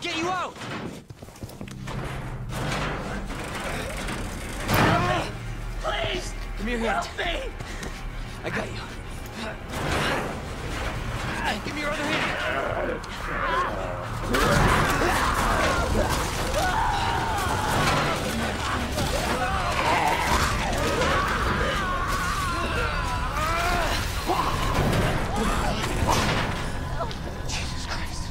get you out! Please! Give me your hand. Help me! I got you. Give me your other hand. Jesus Christ.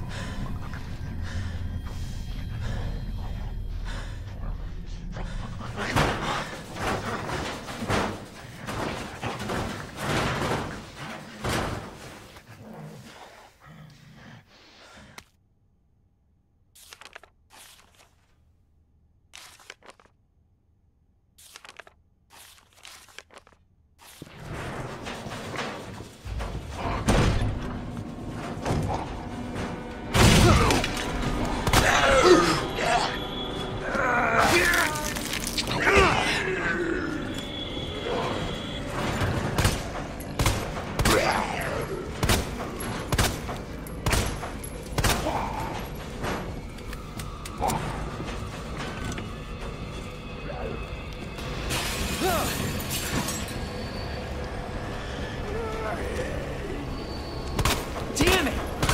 Damn it!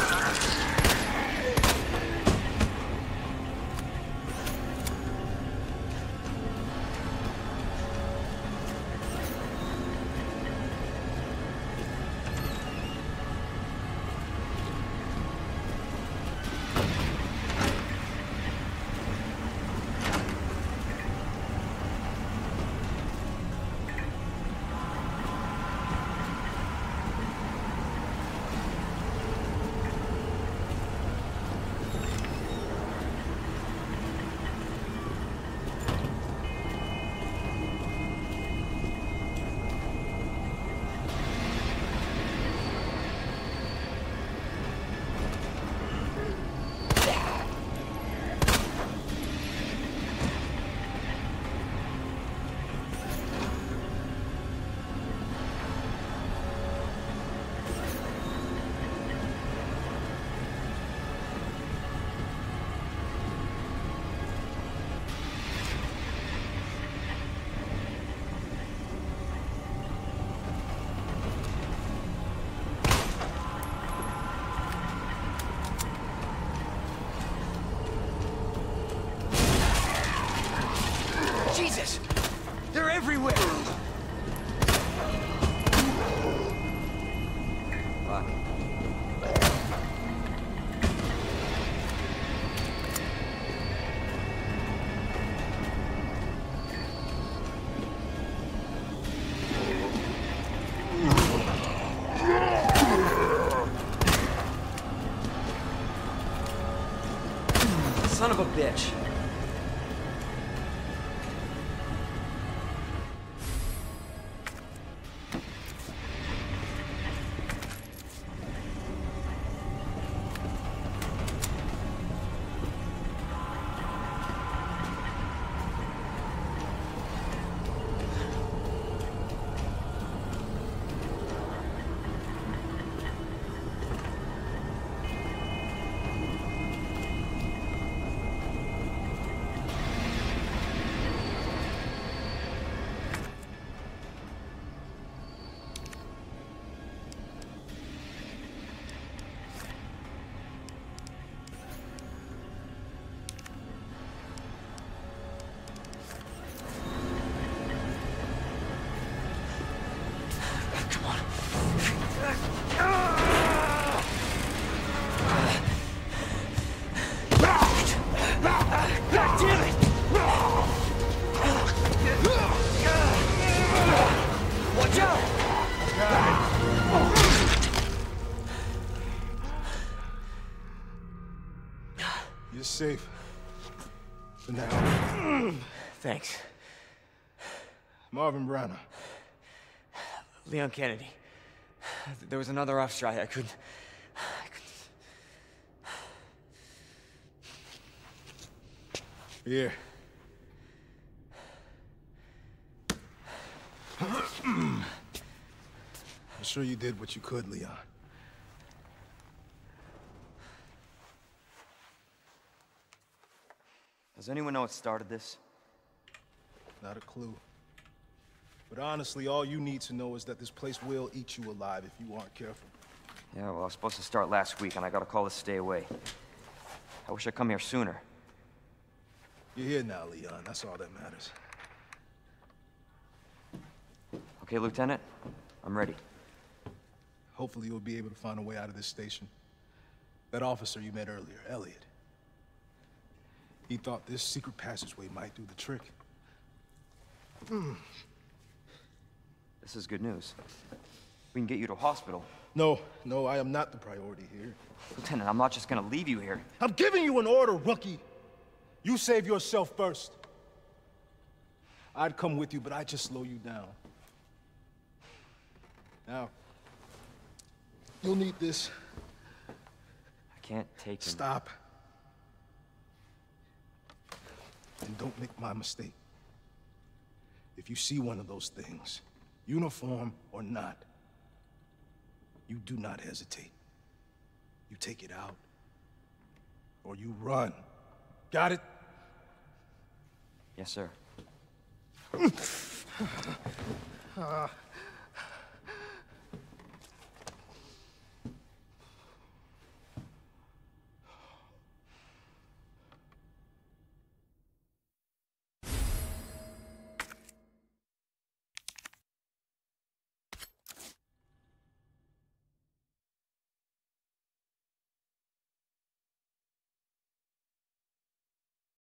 Jesus! They're everywhere! Fuck. Son of a bitch. God damn it! Watch out! You're safe. For now. Thanks. Marvin Branagh. Leon Kennedy. There was another off strike. I couldn't... Here. I'm sure you did what you could, Leon. Does anyone know what started this? Not a clue. But honestly, all you need to know is that this place will eat you alive if you aren't careful. Yeah, well, I was supposed to start last week, and I got a call to stay away. I wish I'd come here sooner. You're here now, Leon. That's all that matters. Okay, Lieutenant? I'm ready. Hopefully you'll be able to find a way out of this station. That officer you met earlier, Elliot. He thought this secret passageway might do the trick. This is good news. We can get you to a hospital. No, I am not the priority here. Lieutenant, I'm not just gonna leave you here. I'm giving you an order, rookie. You save yourself first. I'd come with you, but I'd just slow you down. Now, you'll need this. I can't take him. Stop. And don't make my mistake. If you see one of those things, uniform or not, you do not hesitate. You take it out, or you run. Got it? Yes, sir.